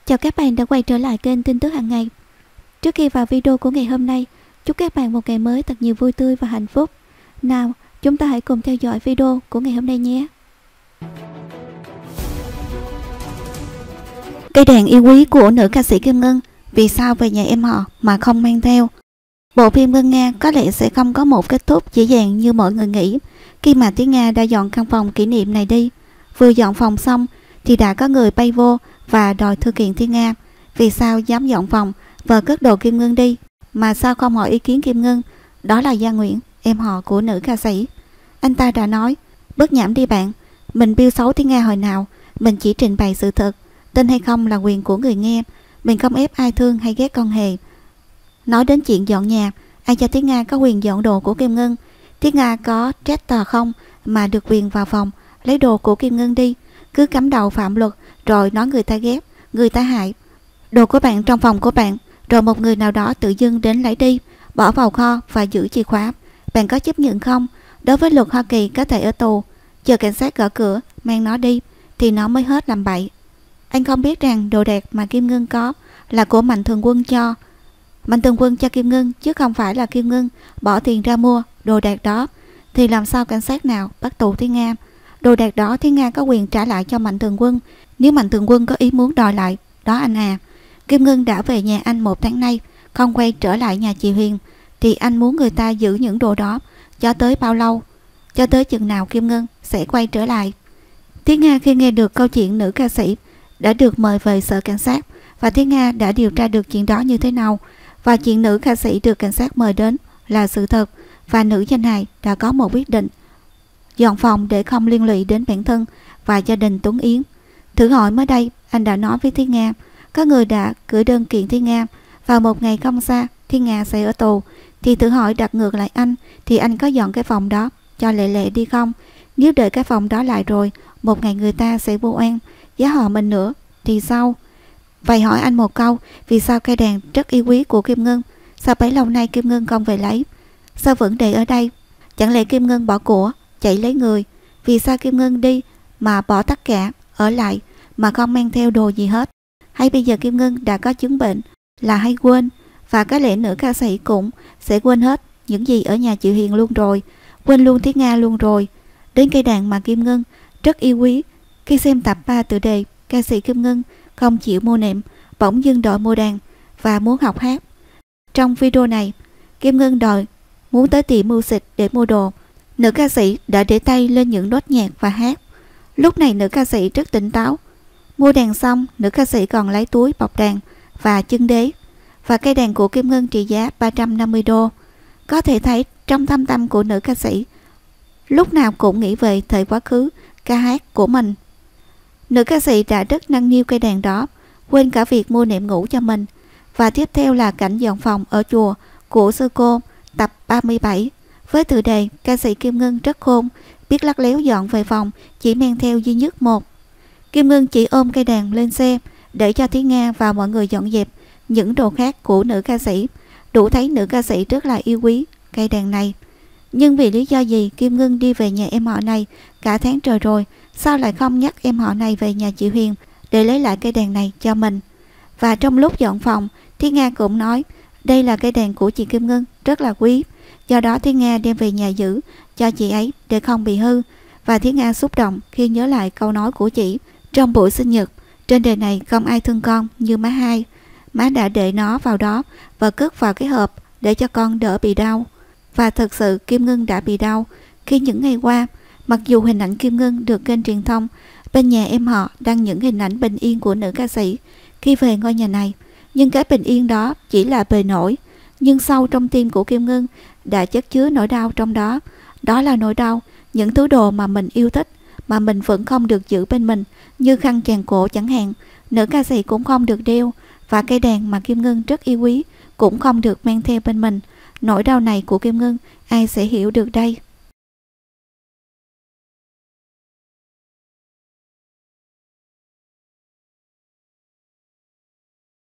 Chào các bạn đã quay trở lại kênh tin tức hàng ngày. Trước khi vào video của ngày hôm nay, chúc các bạn một ngày mới thật nhiều vui tươi và hạnh phúc. Nào, chúng ta hãy cùng theo dõi video của ngày hôm nay nhé. Cây đàn yêu quý của nữ ca sĩ Kim Ngân vì sao về nhà em họ mà không mang theo? Bộ phim Ngân Nga có lẽ sẽ không có một kết thúc dễ dàng như mọi người nghĩ, khi mà Thúy Nga đã dọn căn phòng kỷ niệm này đi. Vừa dọn phòng xong thì đã có người bay vô và đòi thư kiện Thúy Nga vì sao dám dọn phòng và cất đồ Kim Ngân đi mà sao không hỏi ý kiến Kim Ngân. Đó là Gia Nguyễn, em họ của nữ ca sĩ. Anh ta đã nói: bớt nhảm đi bạn, mình biêu xấu Thúy Nga hồi nào, mình chỉ trình bày sự thật, tin hay không là quyền của người nghe, mình không ép ai thương hay ghét con hề. Nói đến chuyện dọn nhà, ai cho Thúy Nga có quyền dọn đồ của Kim Ngân? Thúy Nga có trét tờ không mà được quyền vào phòng lấy đồ của Kim Ngân đi, cứ cắm đầu phạm luật rồi nói người ta ghét, người ta hại. Đồ của bạn trong phòng của bạn, rồi một người nào đó tự dưng đến lấy đi, bỏ vào kho và giữ chìa khóa, bạn có chấp nhận không? Đối với luật Hoa Kỳ có thể ở tù, chờ cảnh sát gõ cửa mang nó đi thì nó mới hết làm bậy. Anh không biết rằng đồ đạc mà Kim Ngân có là của Mạnh Thường Quân cho. Mạnh Thường Quân cho Kim Ngân chứ không phải là Kim Ngân bỏ tiền ra mua đồ đạc đó, thì làm sao cảnh sát nào bắt tù Thúy Nga? Đồ đạc đó Thúy Nga có quyền trả lại cho Mạnh Thường Quân nếu Mạnh Thường Quân có ý muốn đòi lại đó anh à. Kim Ngân đã về nhà anh 1 tháng nay, không quay trở lại nhà chị Huyền, thì anh muốn người ta giữ những đồ đó cho tới bao lâu? Cho tới chừng nào Kim Ngân sẽ quay trở lại? Thúy Nga khi nghe được câu chuyện nữ ca sĩ đã được mời về sở cảnh sát, và Thúy Nga đã điều tra được chuyện đó như thế nào, và chuyện nữ ca sĩ được cảnh sát mời đến là sự thật, và nữ danh hài đã có một quyết định dọn phòng để không liên lụy đến bản thân và gia đình Tuấn Yến. Thử hỏi mới đây anh đã nói với Thúy Nga có người đã gửi đơn kiện Thúy Nga vào một ngày không xa Thúy Nga sẽ ở tù, thì thử hỏi đặt ngược lại anh thì anh có dọn cái phòng đó cho Lệ Lệ đi không? Nếu để cái phòng đó lại rồi một ngày người ta sẽ vô oan giá họ mình nữa thì sao? Vậy hỏi anh một câu, vì sao cây đàn rất yêu quý của Kim Ngân, sao bấy lâu nay Kim Ngân không về lấy? Sao vẫn để ở đây? Chẳng lẽ Kim Ngân bỏ của chạy lấy người? Vì sao Kim Ngân đi mà bỏ tất cả ở lại mà không mang theo đồ gì hết? Hay bây giờ Kim Ngân đã có chứng bệnh là hay quên, và có lẽ nữ ca sĩ cũng sẽ quên hết những gì ở nhà chị Huyền luôn rồi, quên luôn Thúy Nga luôn rồi. Đến cây đàn mà Kim Ngân rất yêu quý, khi xem tập 3 tựa đề ca sĩ Kim Ngân không chịu mua nệm, bỗng dưng đòi mua đàn và muốn học hát. Trong video này, Kim Ngân đòi muốn tới tiệm music để mua đồ. Nữ ca sĩ đã để tay lên những nốt nhạc và hát. Lúc này nữ ca sĩ rất tỉnh táo. Mua đàn xong, nữ ca sĩ còn lấy túi bọc đàn và chân đế. Và cây đàn của Kim Ngân trị giá 350 đô. Có thể thấy trong thâm tâm của nữ ca sĩ lúc nào cũng nghĩ về thời quá khứ ca hát của mình. Nữ ca sĩ đã rất nâng niu cây đàn đó, quên cả việc mua nệm ngủ cho mình. Và tiếp theo là cảnh dọn phòng ở chùa của sư cô tập 37. Với tựa đề ca sĩ Kim Ngân rất khôn, biết lắt léo dọn về phòng, chỉ mang theo duy nhất một. Kim Ngân chỉ ôm cây đàn lên xe để cho Thúy Nga và mọi người dọn dẹp những đồ khác của nữ ca sĩ. Đủ thấy nữ ca sĩ rất là yêu quý cây đàn này. Nhưng vì lý do gì Kim Ngân đi về nhà em họ này cả tháng trời rồi, sao lại không nhắc em họ này về nhà chị Huyền để lấy lại cây đàn này cho mình? Và trong lúc dọn phòng, Thúy Nga cũng nói đây là cây đàn của chị Kim Ngân rất là quý, do đó Thúy Nga đem về nhà giữ cho chị ấy để không bị hư. Và Thúy Nga xúc động khi nhớ lại câu nói của chị trong buổi sinh nhật: trên đời này không ai thương con như má hai, má đã để nó vào đó và cất vào cái hộp để cho con đỡ bị đau. Và thật sự Kim Ngân đã bị đau khi những ngày qua, mặc dù hình ảnh Kim Ngân được kênh truyền thông bên nhà em họ đăng những hình ảnh bình yên của nữ ca sĩ khi về ngôi nhà này, nhưng cái bình yên đó chỉ là bề nổi, nhưng sâu trong tim của Kim Ngân đã chất chứa nỗi đau trong đó. Đó là nỗi đau những thứ đồ mà mình yêu thích mà mình vẫn không được giữ bên mình, như khăn tràng cổ chẳng hạn, nữ ca sĩ cũng không được đeo, và cây đàn mà Kim Ngân rất yêu quý cũng không được mang theo bên mình. Nỗi đau này của Kim Ngân ai sẽ hiểu được đây?